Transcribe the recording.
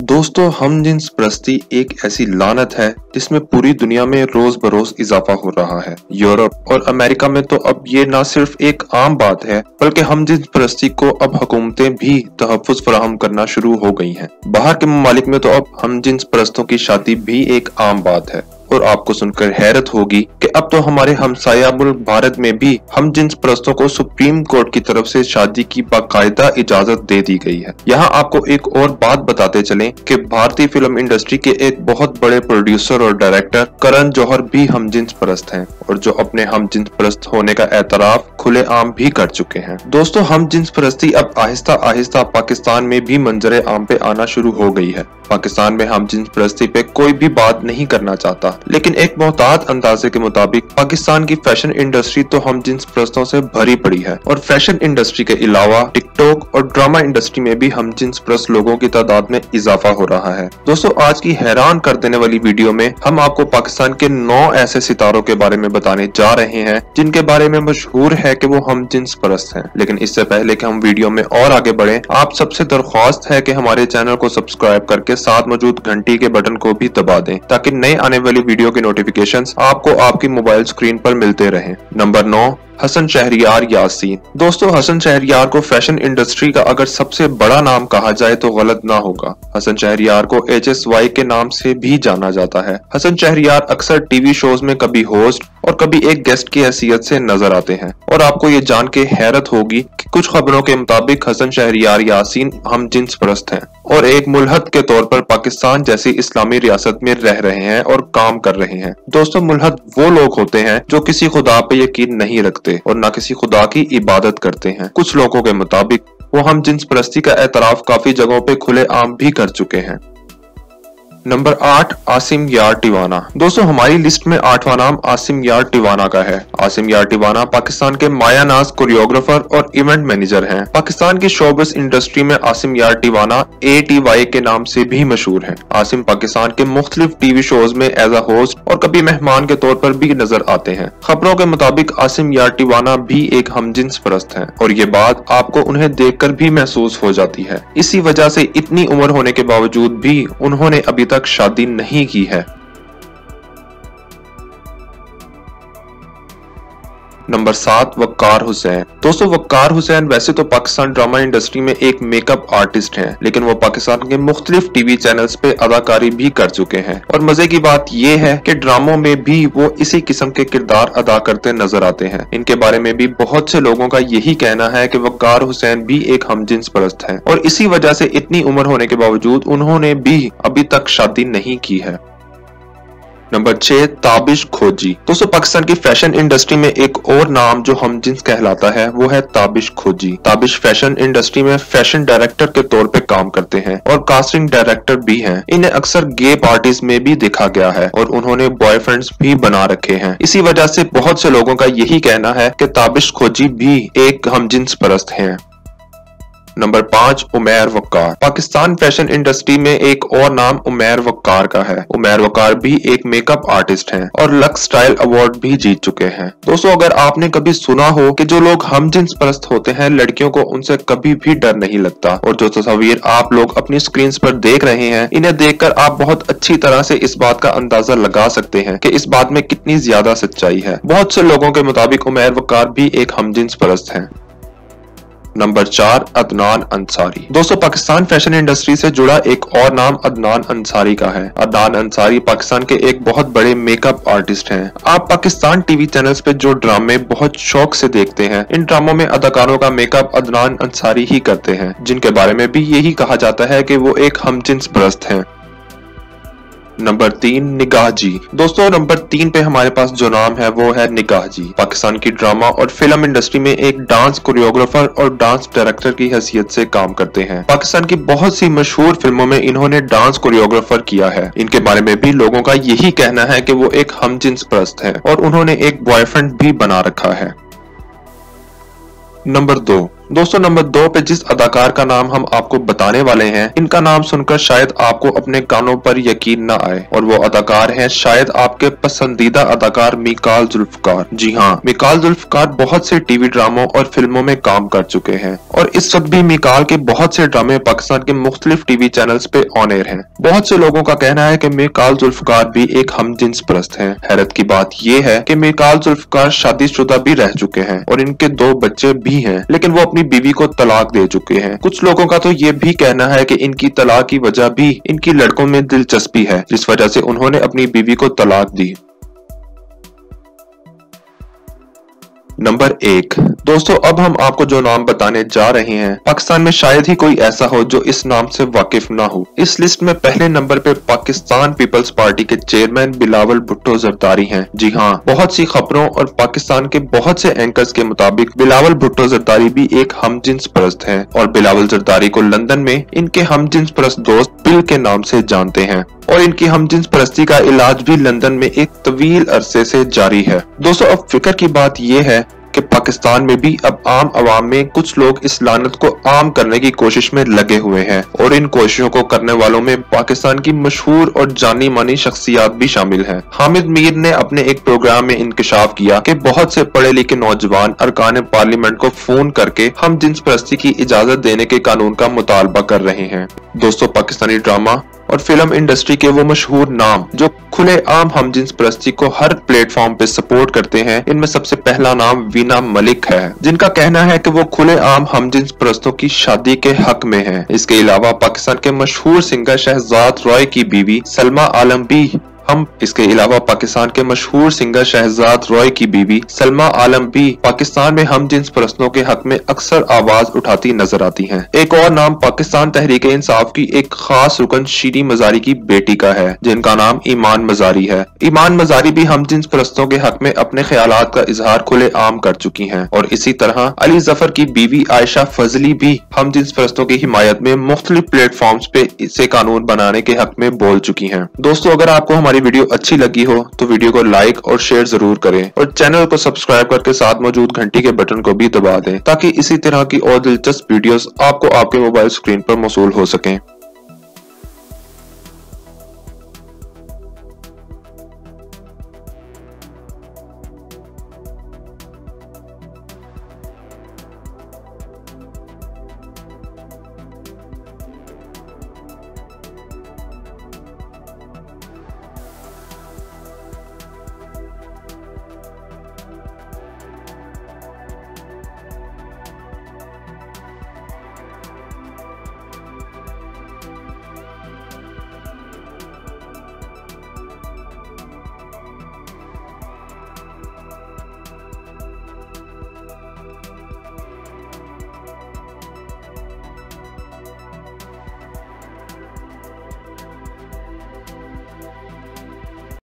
दोस्तों, हम जिन्स परस्ती एक ऐसी लानत है जिसमें पूरी दुनिया में रोज बरोज इजाफा हो रहा है। यूरोप और अमेरिका में तो अब ये न सिर्फ एक आम बात है बल्कि हम जिन्स परस्ती को अब हुकूमतें भी तहफ़्फ़ुज़ फराहम करना शुरू हो गई हैं। बाहर के ममालिक में तो अब हम जिन्स परस्तों की शादी भी एक आम बात है और आपको सुनकर हैरत होगी कि अब तो हमारे हमसाया मुल्क भारत में भी हम जिन्स परस्तों को सुप्रीम कोर्ट की तरफ से शादी की बाकायदा इजाजत दे दी गई है। यहाँ आपको एक और बात बताते चलें कि भारतीय फिल्म इंडस्ट्री के एक बहुत बड़े प्रोड्यूसर और डायरेक्टर करण जौहर भी हम जिन्स परस्त हैं और जो अपने हम जिन्स परस्त होने का एतराफ खुलेआम भी कर चुके हैं। दोस्तों, हम जिन्स परस्ती अब आहिस्ता आहिस्ता पाकिस्तान में भी मंजरे आम पे आना शुरू हो गई है। पाकिस्तान में हम जिन्स परस्ती पे कोई भी बात नहीं करना चाहता, लेकिन एक मोहतात अंदाजे के मुताबिक पाकिस्तान की फैशन इंडस्ट्री तो हम जिन्स परस्तों से भरी पड़ी है और फैशन इंडस्ट्री के अलावा टिकटॉक और ड्रामा इंडस्ट्री में भी हम जिन्स परस्त लोगों की तादाद में इजाफा हो रहा है। दोस्तों, आज की हैरान कर देने वाली वीडियो में हम आपको पाकिस्तान के 9 ऐसे सितारों के बारे में बताने जा रहे हैं जिनके बारे में मशहूर है कि वो हम जिन्स परस्त हैं। लेकिन इससे पहले कि हम वीडियो में और आगे बढ़े, आप सबसे दरख्वास्त है कि हमारे चैनल को सब्सक्राइब करके साथ मौजूद घंटी के बटन को भी दबा दें ताकि नए आने वाली वीडियो की नोटिफिकेशंस आपको आपकी मोबाइल स्क्रीन पर मिलते रहें। नंबर 9, हसन शहरियार यासीन। दोस्तों, हसन शहरियार को फैशन इंडस्ट्री का अगर सबसे बड़ा नाम कहा जाए तो गलत ना होगा। हसन शहरियार को HSY के नाम से भी जाना जाता है। हसन शहरियार अक्सर टीवी शोज में कभी होस्ट और कभी एक गेस्ट की हैसियत से नजर आते हैं और आपको ये जान के हैरत होगी कि कुछ खबरों के मुताबिक हसन शहरियार यासीन हम जिन्स परस्त हैं और एक मुल्हद के तौर पर पाकिस्तान जैसी इस्लामी रियासत में रह रहे हैं और काम कर रहे हैं। दोस्तों, मुल्हद वो लोग होते हैं जो किसी खुदा पे यकीन नहीं रखते और न किसी खुदा की इबादत करते हैं। कुछ लोगों के मुताबिक वो हम जिन्स परस्ती का एतराफ काफी जगहों पे खुलेआम भी कर चुके हैं। नंबर 8, आसिम यार टिवाना। दोस्तों, हमारी लिस्ट में 8वां नाम आसिम यार टिवाना का है। आसिम यार टिवाना पाकिस्तान के मायानाज कोरियोग्राफर और इवेंट मैनेजर हैं। पाकिस्तान की शोबिस इंडस्ट्री में आसिम यार टिवाना ATY के नाम से भी मशहूर हैं। आसिम पाकिस्तान के मुख्तलिफ टीवी शोज में एज अ होस्ट और कभी मेहमान के तौर पर भी नजर आते हैं। खबरों के मुताबिक आसिम यार टिवाना भी एक हम जिन्स परस्त हैं और ये बात आपको उन्हें देखकर भी महसूस हो जाती है। इसी वजह से इतनी उम्र होने के बावजूद भी उन्होंने अभी तक शादी नहीं की है। नंबर 7, वक्कार हुसैन। दोस्तों, वक्कार हुसैन वैसे तो पाकिस्तान ड्रामा इंडस्ट्री में एक मेकअप आर्टिस्ट हैं, लेकिन वो पाकिस्तान के मुख्तलिफ टीवी चैनल्स पे अदाकारी भी कर चुके हैं और मजे की बात ये है कि ड्रामों में भी वो इसी किस्म के किरदार अदा करते नजर आते हैं। इनके बारे में भी बहुत से लोगों का यही कहना है कि वक्कार हुसैन भी एक हम जिन्स परस्त हैं और इसी वजह से इतनी उम्र होने के बावजूद उन्होंने भी अभी तक शादी नहीं की है। नंबर 6, ताबिश खोजी। दोस्तों, पाकिस्तान की फैशन इंडस्ट्री में एक और नाम जो हम जिन्स कहलाता है वो है ताबिश खोजी। ताबिश फैशन इंडस्ट्री में फैशन डायरेक्टर के तौर पे काम करते हैं और कास्टिंग डायरेक्टर भी हैं। इन्हें अक्सर गे पार्टीज में भी देखा गया है और उन्होंने बॉयफ्रेंड्स भी बना रखे हैं। इसी वजह से बहुत से लोगों का यही कहना है कि ताबिश खोजी भी एक हम जिन्स परस्त हैं। Number 5, Umair Waqar. Pakistan fashion industry में एक और नाम उमैर वक्कार का है। उमैर वक्कार भी एक मेकअप आर्टिस्ट हैं और लक्स स्टाइल अवार्ड भी जीत चुके हैं। दोस्तों, अगर आपने कभी सुना हो कि जो लोग हम जिन्स परस्त होते हैं लड़कियों को उनसे कभी भी डर नहीं लगता और जो तस्वीर आप लोग अपनी स्क्रीन पर देख रहे हैं इन्हें देखकर आप बहुत अच्छी तरह से इस बात का अंदाजा लगा सकते हैं कि इस बात में कितनी ज्यादा सच्चाई है। बहुत से लोगों के मुताबिक उमैर वक्कार भी एक हम जिन्स परस्त हैं। नंबर 4, अदनान अंसारी। दोस्तों, पाकिस्तान फैशन इंडस्ट्री से जुड़ा एक और नाम अदनान अंसारी का है। अदनान अंसारी पाकिस्तान के एक बहुत बड़े मेकअप आर्टिस्ट हैं। आप पाकिस्तान टीवी चैनल्स पे जो ड्रामे बहुत शौक से देखते हैं, इन ड्रामों में अदाकारों का मेकअप अदनान अंसारी ही करते हैं, जिनके बारे में भी यही कहा जाता है कि वो एक हम जिन्स परस्त हैं। नंबर 3, निगाह जी। दोस्तों, नंबर 3 पे हमारे पास जो नाम है वो है निगाह जी। पाकिस्तान की ड्रामा और फिल्म इंडस्ट्री में एक डांस कोरियोग्राफर और डांस डायरेक्टर की हैसियत से काम करते हैं। पाकिस्तान की बहुत सी मशहूर फिल्मों में इन्होंने डांस कोरियोग्राफर किया है। इनके बारे में भी लोगों का यही कहना है कि वो एक हम जिन्स परस्त है और उन्होंने एक बॉयफ्रेंड भी बना रखा है। नंबर 2, दोस्तों नंबर 2 पे जिस अदाकार का नाम हम आपको बताने वाले हैं, इनका नाम सुनकर शायद आपको अपने कानों पर यकीन न आए, और वो अदाकार हैं शायद आपके पसंदीदा अदाकार मिकाल जुल्फकार। जी हाँ, मिकाल जुल्फकार बहुत से टीवी ड्रामों और फिल्मों में काम कर चुके हैं और इस वक्त भी मिकाल के बहुत से ड्रामे पाकिस्तान के मुख्तलिफ टीवी चैनल्स पे ऑन एयर हैं। बहुत से लोगों का कहना है कि मिकाल जुल्फकार भी एक हमजिन्स परस्त हैं। हैरत की बात यह है कि मिकाल जुल्फकार शादीशुदा भी रह चुके हैं और इनके 2 बच्चे भी हैं, लेकिन वो अपनी बीवी को तलाक दे चुके हैं। कुछ लोगों का तो ये भी कहना है कि इनकी तलाक की वजह भी इनकी लड़कों में दिलचस्पी है, जिस वजह से उन्होंने अपनी बीवी को तलाक दी। नंबर 1 दोस्तों, अब हम आपको जो नाम बताने जा रहे हैं, पाकिस्तान में शायद ही कोई ऐसा हो जो इस नाम से वाकिफ ना हो। इस लिस्ट में पहले नंबर पे पाकिस्तान पीपल्स पार्टी के चेयरमैन बिलावल भुट्टो जरदारी हैं। जी हाँ, बहुत सी खबरों और पाकिस्तान के बहुत से एंकर्स के मुताबिक बिलावल भुट्टो जरदारी भी एक हमजिन्स परस्त हैं और बिलावल जरदारी को लंदन में इनके हमजिन्स परस्त दोस्त बिल के नाम से जानते हैं और इनकी हमजिन्स परस्ती का इलाज भी लंदन में एक तवील अरसे से जारी है। दोस्तों, अब फिक्र की बात यह है कि पाकिस्तान में भी अब आम आवाम में कुछ लोग इस लानत को आम करने की कोशिश में लगे हुए हैं और इन कोशिशों को करने वालों में पाकिस्तान की मशहूर और जानी मानी शख्सियात भी शामिल हैं। हामिद मीर ने अपने एक प्रोग्राम में इंकशाफ किया कि बहुत से पढ़े लिखे नौजवान अरकान पार्लियामेंट को फोन करके हम जिन्स परस्ती की इजाजत देने के कानून का मुतालबा कर रहे हैं। दोस्तों, पाकिस्तानी ड्रामा और फिल्म इंडस्ट्री के वो मशहूर नाम जो खुले आम हमजिन्स परस्ती को हर प्लेटफॉर्म पे सपोर्ट करते हैं, इनमें सबसे पहला नाम वीना मलिक है, जिनका कहना है कि वो खुले आम हमजिन्स परस्तों की शादी के हक में हैं। इसके अलावा पाकिस्तान के मशहूर सिंगर शहजाद रॉय की बीवी सलमा आलम भी इसके अलावा पाकिस्तान के मशहूर सिंगर शहजाद रॉय की बीवी सलमा आलम भी पाकिस्तान में हमजिन्स परस्तों के हक में अक्सर आवाज उठाती नजर आती हैं। एक और नाम पाकिस्तान तहरीक इंसाफ की एक खास रुकन शीरी मजारी की बेटी का है, जिनका नाम ईमान मजारी है। ईमान मजारी भी हमजिन्स परस्तों के हक में अपने ख्यालात का इजहार खुले आम कर चुकी हैं और इसी तरह अली जफर की बीवी आयशा फजली भी हमजिन्स परस्तों की हिमायत में मुख्तलिफ प्लेटफॉर्म्स पे इसे कानून बनाने के हक में बोल चुकी हैं। दोस्तों, अगर आपको हमारी वीडियो अच्छी लगी हो तो वीडियो को लाइक और शेयर जरूर करें और चैनल को सब्सक्राइब करके साथ मौजूद घंटी के बटन को भी दबा दें ताकि इसी तरह की और दिलचस्प वीडियोस आपको आपके मोबाइल स्क्रीन पर मौसूल हो सकें।